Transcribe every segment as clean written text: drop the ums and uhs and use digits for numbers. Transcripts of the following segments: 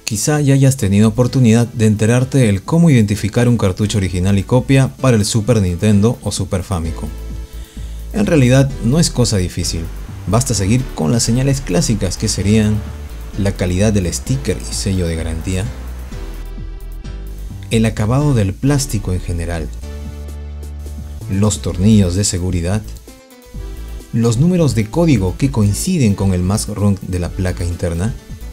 Quizá ya hayas tenido oportunidad de enterarte del cómo identificar un cartucho original y copia para el Super Nintendo o Super Famicom. En realidad no es cosa difícil, basta seguir con las señales clásicas que serían la calidad del sticker y sello de garantía, el acabado del plástico en general, los tornillos de seguridad, los números de código que coinciden con el mask run de la placa interna,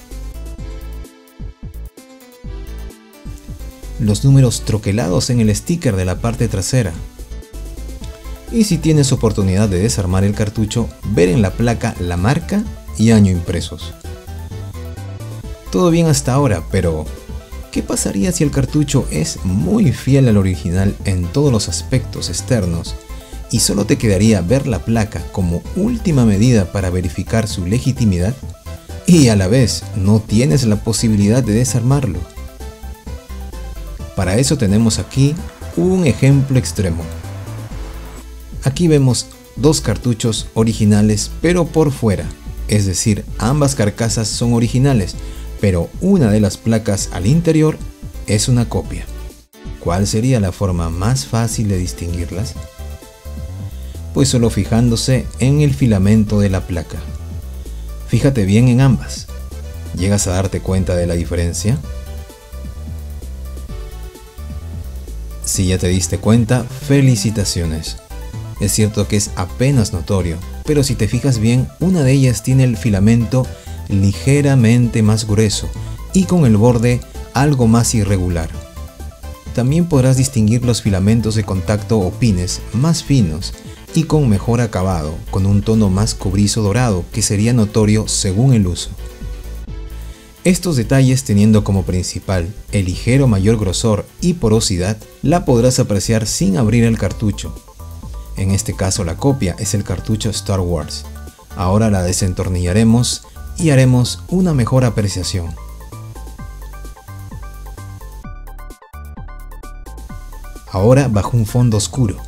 los números troquelados en el sticker de la parte trasera, y si tienes oportunidad de desarmar el cartucho, ver en la placa la marca y año impresos. Todo bien hasta ahora, pero ¿qué pasaría si el cartucho es muy fiel al original en todos los aspectos externos y solo te quedaría ver la placa como última medida para verificar su legitimidad y a la vez no tienes la posibilidad de desarmarlo? Para eso tenemos aquí un ejemplo extremo. Aquí vemos dos cartuchos originales pero por fuera, es decir, ambas carcasas son originales, pero una de las placas al interior es una copia. ¿Cuál sería la forma más fácil de distinguirlas? Pues solo fijándose en el filamento de la placa. Fíjate bien en ambas. ¿Llegas a darte cuenta de la diferencia? Si ya te diste cuenta, felicitaciones. Es cierto que es apenas notorio, pero si te fijas bien, una de ellas tiene el filamento ligeramente más grueso y con el borde algo más irregular. También podrás distinguir los filamentos de contacto o pines más finos y con mejor acabado, con un tono más cobrizo dorado que sería notorio según el uso. Estos detalles, teniendo como principal el ligero mayor grosor y porosidad, la podrás apreciar sin abrir el cartucho. En este caso la copia es el cartucho Star Wars. Ahora la desentornillaremos y haremos una mejor apreciación. Ahora bajo un fondo oscuro.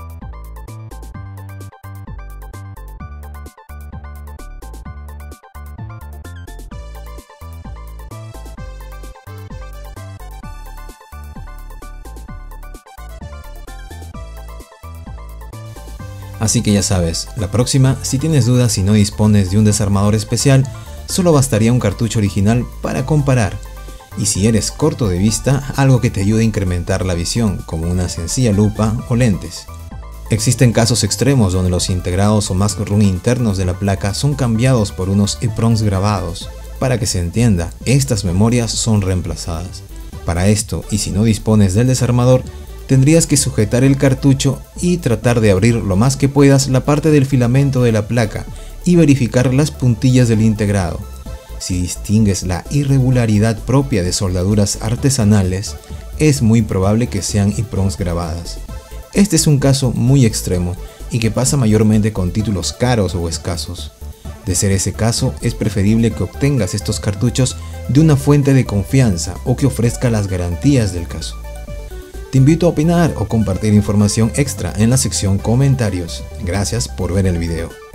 Así que ya sabes, la próxima, si tienes dudas y no dispones de un desarmador especial, solo bastaría un cartucho original para comparar. Y si eres corto de vista, algo que te ayude a incrementar la visión, como una sencilla lupa o lentes. Existen casos extremos donde los integrados o mask run internos de la placa son cambiados por unos EEPROMs grabados. Para que se entienda, estas memorias son reemplazadas. Para esto, y si no dispones del desarmador, tendrías que sujetar el cartucho y tratar de abrir lo más que puedas la parte del filamento de la placa y verificar las puntillas del integrado. Si distingues la irregularidad propia de soldaduras artesanales, es muy probable que sean EEPROMs grabadas. Este es un caso muy extremo y que pasa mayormente con títulos caros o escasos. De ser ese caso, es preferible que obtengas estos cartuchos de una fuente de confianza o que ofrezca las garantías del caso. Te invito a opinar o compartir información extra en la sección comentarios. Gracias por ver el video.